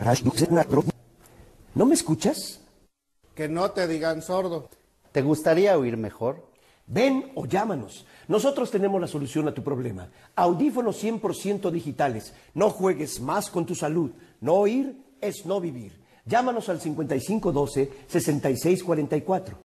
¿No me escuchas? Que no te digan sordo. ¿Te gustaría oír mejor? Ven o llámanos. Nosotros tenemos la solución a tu problema. Audífonos 100% digitales. No juegues más con tu salud. No oír es no vivir. Llámanos al 5512-6644.